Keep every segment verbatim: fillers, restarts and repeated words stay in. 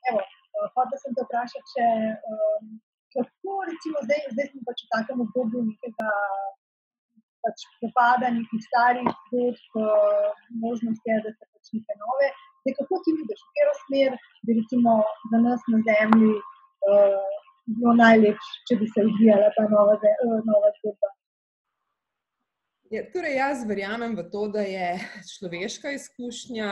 Evo, hotela sem te vprašati še, kako recimo zdaj, zdaj smo pač v takem obdobju nekega pač propada nekih starih zgodb, možnost je, da se pač neke nove. Zdaj, kako ti vidiš, v katero smer bi recimo za nas na Zemlji bilo najlepše, če bi se odvijala ta nova nova zgodba? Ja, torej jaz verjamem v to, da je človeška izkušnja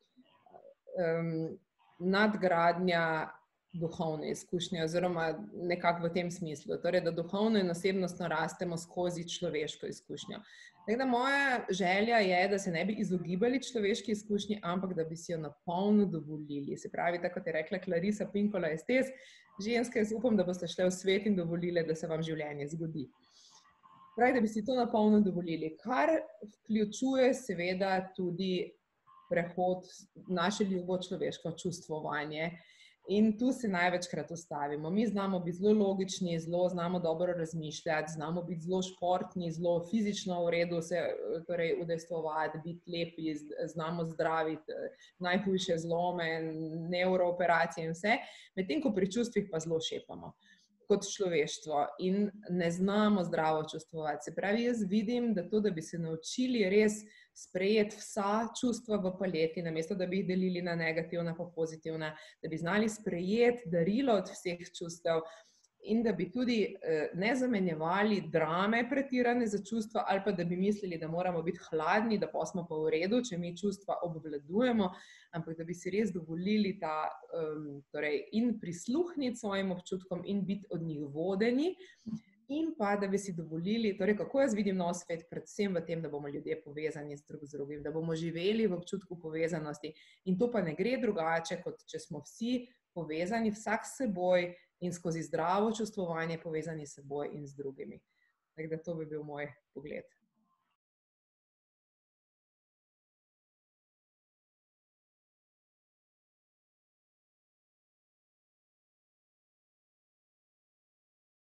nadgradnja duhovne izkušnje oziroma nekako v tem smislu. Torej, da duhovno in osebnostno rastemo skozi človeško izkušnjo. Tako da moja želja je, da se ne bi izogibali človeški izkušnji, ampak da bi si jo na polno dovolili. Se pravi, tako kot je rekla Clarisa Pinkola Estés, ženske, jaz upam, da boste šle v svet in dovolile, da se vam življenje zgodi. Pravi, da bi si to na polno dovolili, kar vključuje seveda tudi prehod naše ljubo človeško čustvovanje. In tu se največkrat ustavimo. Mi znamo biti zelo logični, zelo znamo dobro razmišljati, znamo biti zelo športni, zelo fizično v redu se torej udejstvovati, biti lepi, znamo zdraviti najhujše zlome, nevrooperacije in vse, medtem ko pri čustvih pa zelo šepamo kot človeštvo in ne znamo zdravo čustvovati. Se pravi, jaz vidim, da to, da bi se naučili res sprejeti vsa čustva v paleti, namesto da bi jih delili na negativna pa pozitivna, da bi znali sprejeti darilo od vseh čustev in da bi tudi ne zamenjevali drame pretirane za čustva ali pa da bi mislili, da moramo biti hladni, da pa smo pa v redu, če mi čustva obvladujemo, ampak da bi si res dovolili ta, torej in prisluhniti svojim občutkom in biti od njih vodeni in pa, da bi si dovolili, torej kako jaz vidim nov svet, predvsem v tem, da bomo ljudje povezani z drug z drugim, da bomo živeli v občutku povezanosti in to pa ne gre drugače, kot če smo vsi povezani vsak s seboj in skozi zdravo čustvovanje povezani s seboj in z drugimi. Tako da to bi bil moj pogled.